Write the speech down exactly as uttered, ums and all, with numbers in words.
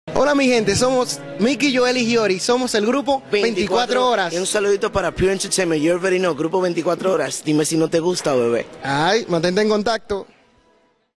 Hola mi gente, somos Mickey, Joel y Giori, somos el grupo veinticuatro horas. Y un saludito para Pure Entertainment, you already know, grupo veinticuatro horas. Dime si no te gusta, bebé. Ay, mantente en contacto.